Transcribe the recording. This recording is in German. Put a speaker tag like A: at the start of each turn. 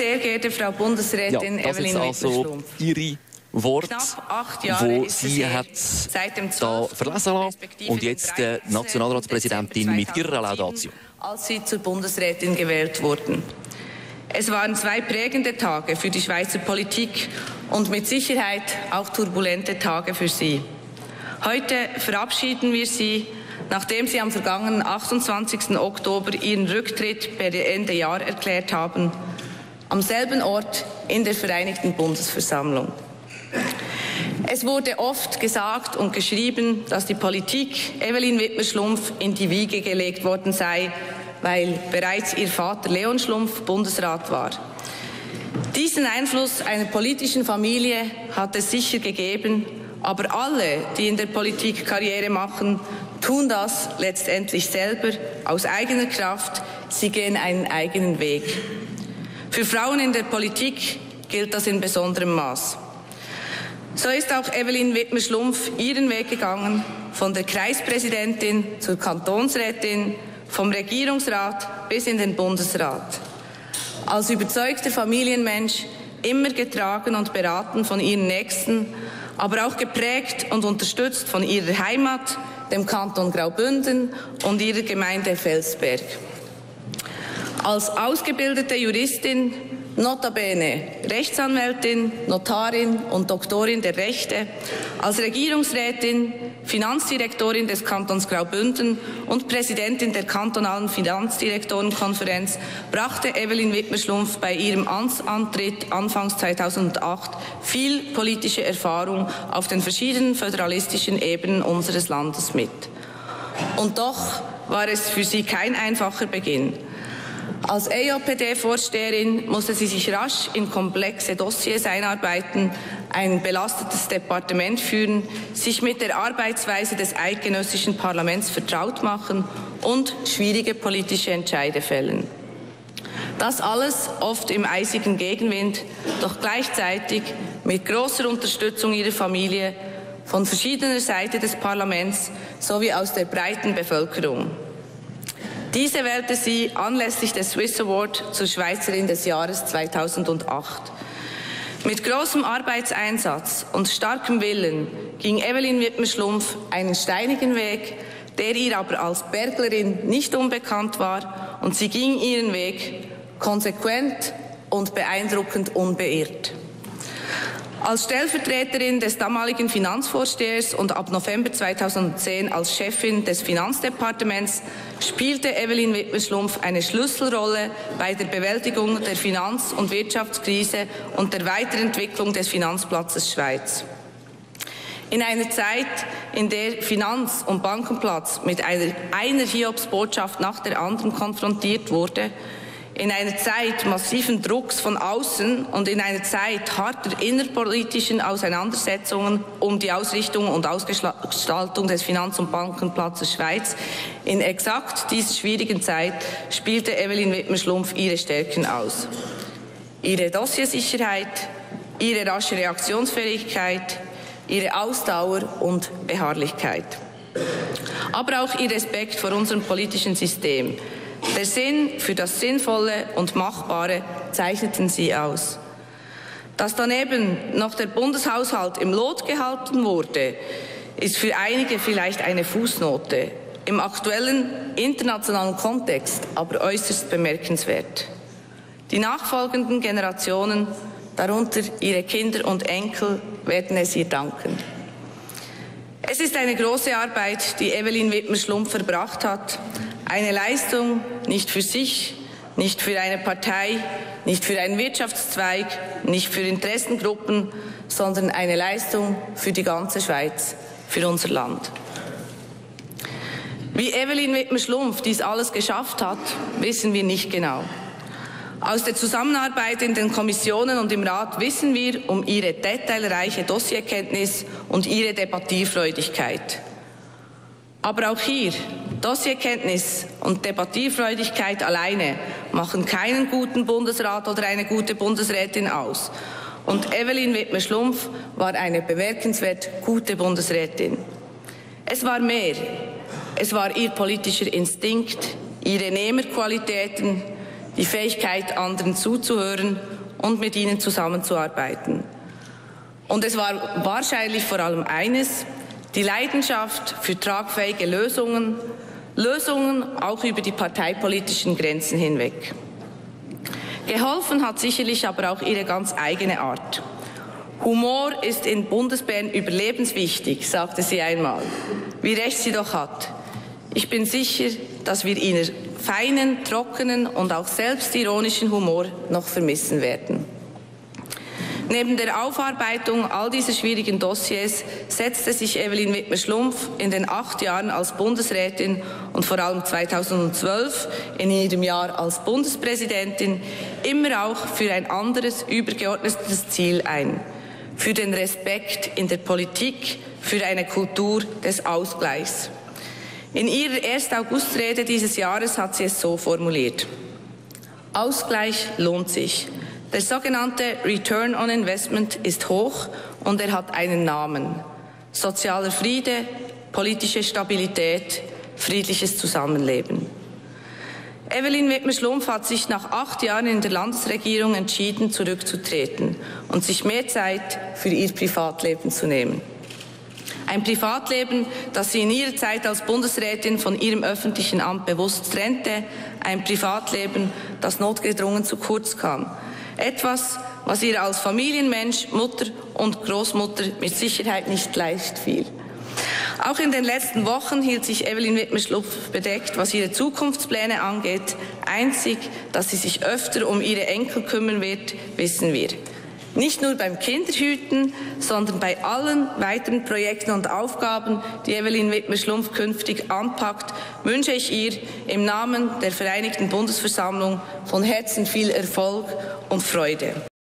A: Sehr geehrte Frau Bundesrätin Evelyn Wittmer-Schlumpf.
B: Ihre Wort,
A: Knapp 8 Jahre
B: wo sie hat da verlesen lassen und jetzt Nationalratspräsidentin mit ihrer Laudatio.
A: Als Sie zur Bundesrätin gewählt wurden. Es waren 2 prägende Tage für die Schweizer Politik und mit Sicherheit auch turbulente Tage für Sie. Heute verabschieden wir Sie, nachdem Sie am vergangenen 28. Oktober Ihren Rücktritt per Ende Jahr erklärt haben, am selben Ort in der Vereinigten Bundesversammlung. Es wurde oft gesagt und geschrieben, dass die Politik Evelyn Wittmer-Schlumpf in die Wiege gelegt worden sei, weil bereits ihr Vater Leon Schlumpf Bundesrat war. Diesen Einfluss einer politischen Familie hat es sicher gegeben, aber alle, die in der Politik Karriere machen, tun das letztendlich selber, aus eigener Kraft. Sie gehen einen eigenen Weg. Für Frauen in der Politik gilt das in besonderem Maß. So ist auch Evelyn Wittmer-Schlumpf ihren Weg gegangen, von der Kreispräsidentin zur Kantonsrätin, vom Regierungsrat bis in den Bundesrat. Als überzeugter Familienmensch, immer getragen und beraten von ihren Nächsten, aber auch geprägt und unterstützt von ihrer Heimat, dem Kanton Graubünden und ihrer Gemeinde Felsberg. Als ausgebildete Juristin, notabene Rechtsanwältin, Notarin und Doktorin der Rechte, als Regierungsrätin, Finanzdirektorin des Kantons Graubünden und Präsidentin der kantonalen Finanzdirektorenkonferenz brachte Evelyn Wittmer-Schlumpf bei ihrem Amtsantritt anfangs 2008 viel politische Erfahrung auf den verschiedenen föderalistischen Ebenen unseres Landes mit. Und doch war es für sie kein einfacher Beginn. Als EJPD-Vorsteherin musste sie sich rasch in komplexe Dossiers einarbeiten, ein belastetes Departement führen, sich mit der Arbeitsweise des eidgenössischen Parlaments vertraut machen und schwierige politische Entscheide fällen. Das alles oft im eisigen Gegenwind, doch gleichzeitig mit großer Unterstützung ihrer Familie, von verschiedener Seite des Parlaments sowie aus der breiten Bevölkerung. Diese wählte sie anlässlich des Swiss Award zur Schweizerin des Jahres 2008. Mit großem Arbeitseinsatz und starkem Willen ging Evelyn Wittmer-Schlumpf einen steinigen Weg, der ihr aber als Berglerin nicht unbekannt war, und sie ging ihren Weg konsequent und beeindruckend unbeirrt. Als Stellvertreterin des damaligen Finanzvorstehers und ab November 2010 als Chefin des Finanzdepartements spielte Evelyn Wittmer-Schlumpf eine Schlüsselrolle bei der Bewältigung der Finanz- und Wirtschaftskrise und der Weiterentwicklung des Finanzplatzes Schweiz. In einer Zeit, in der Finanz- und Bankenplatz mit einer Hiobsbotschaft nach der anderen konfrontiert wurde, in einer Zeit massiven Drucks von außen und in einer Zeit harter innerpolitischen Auseinandersetzungen um die Ausrichtung und Ausgestaltung des Finanz- und Bankenplatzes Schweiz, in exakt dieser schwierigen Zeit spielte Evelyn Wittmer-Schlumpf ihre Stärken aus. Ihre Dossiersicherheit, ihre rasche Reaktionsfähigkeit, ihre Ausdauer und Beharrlichkeit. Aber auch ihr Respekt vor unserem politischen System. Der Sinn für das Sinnvolle und Machbare zeichneten sie aus. Dass daneben noch der Bundeshaushalt im Lot gehalten wurde, ist für einige vielleicht eine Fußnote, im aktuellen internationalen Kontext aber äußerst bemerkenswert. Die nachfolgenden Generationen, darunter ihre Kinder und Enkel, werden es ihr danken. Es ist eine große Arbeit, die Evelyn Wittmer-Schlumpf verbracht hat. Eine Leistung nicht für sich, nicht für eine Partei, nicht für einen Wirtschaftszweig, nicht für Interessengruppen, sondern eine Leistung für die ganze Schweiz, für unser Land. Wie Evelyn Wittmer-Schlumpf dies alles geschafft hat, wissen wir nicht genau. Aus der Zusammenarbeit in den Kommissionen und im Rat wissen wir um ihre detailreiche Dossierkenntnis und ihre Debattierfreudigkeit. Aber auch hier, Dossierkenntnis und Debattierfreudigkeit alleine machen keinen guten Bundesrat oder eine gute Bundesrätin aus. Und Evelyn Wittmer-Schlumpf war eine bemerkenswert gute Bundesrätin. Es war mehr. Es war ihr politischer Instinkt, ihre Nehmerqualitäten, die Fähigkeit, anderen zuzuhören und mit ihnen zusammenzuarbeiten. Und es war wahrscheinlich vor allem eines: die Leidenschaft für tragfähige Lösungen auch über die parteipolitischen Grenzen hinweg. Geholfen hat sicherlich aber auch ihre ganz eigene Art. Humor ist in Bundesbern überlebenswichtig, sagte sie einmal. Wie recht sie doch hat. Ich bin sicher, dass wir ihren feinen, trockenen und auch selbstironischen Humor noch vermissen werden. Neben der Aufarbeitung all dieser schwierigen Dossiers setzte sich Evelyn Widmer-Schlumpf in den 8 Jahren als Bundesrätin und vor allem 2012 in ihrem Jahr als Bundespräsidentin immer auch für ein anderes, übergeordnetes Ziel ein: für den Respekt in der Politik, für eine Kultur des Ausgleichs. In ihrer 1. August-Rede dieses Jahres hat sie es so formuliert: Ausgleich lohnt sich. Der sogenannte Return on Investment ist hoch und er hat einen Namen: sozialer Friede, politische Stabilität, friedliches Zusammenleben. Evelyn Widmer-Schlumpf hat sich nach 8 Jahren in der Landesregierung entschieden, zurückzutreten und sich mehr Zeit für ihr Privatleben zu nehmen. Ein Privatleben, das sie in ihrer Zeit als Bundesrätin von ihrem öffentlichen Amt bewusst trennte, ein Privatleben, das notgedrungen zu kurz kam. Etwas, was ihr als Familienmensch, Mutter und Großmutter mit Sicherheit nicht leicht fiel. Auch in den letzten Wochen hielt sich Evelyn Widmer-Schlumpf bedeckt, was ihre Zukunftspläne angeht. Einzig, dass sie sich öfter um ihre Enkel kümmern wird, wissen wir. Nicht nur beim Kinderhüten, sondern bei allen weiteren Projekten und Aufgaben, die Evelyn Widmer-Schlumpf künftig anpackt, wünsche ich ihr im Namen der Vereinigten Bundesversammlung von Herzen viel Erfolg und Freude.